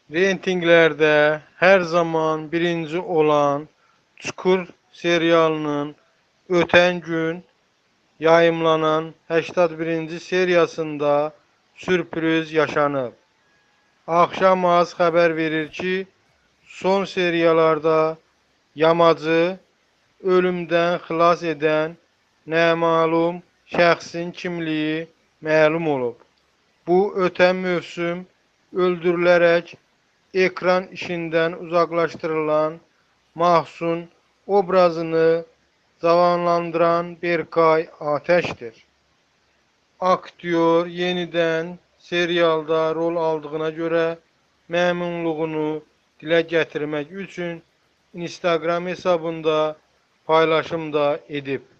Reytinglerde her zaman birinci olan Çukur serialının ötən gün yayımlanan 81-ci seriyasında sürpriz yaşanıb. Axşam az xəbər verir ki, son seriyalarda yamacı ölümdən xilas edən naməlum şəxsin kimliyi məlum olub. Bu ötən mövsüm öldürülərək ekran işindən uzaqlaşdırılan Mahsun obrazını canlandıran Berkay Ateş'tir. Aktyor yenidən serialda rol aldığına görə məmnunluğunu dilə gətirmək üçün Instagram hesabında paylaşım da edib.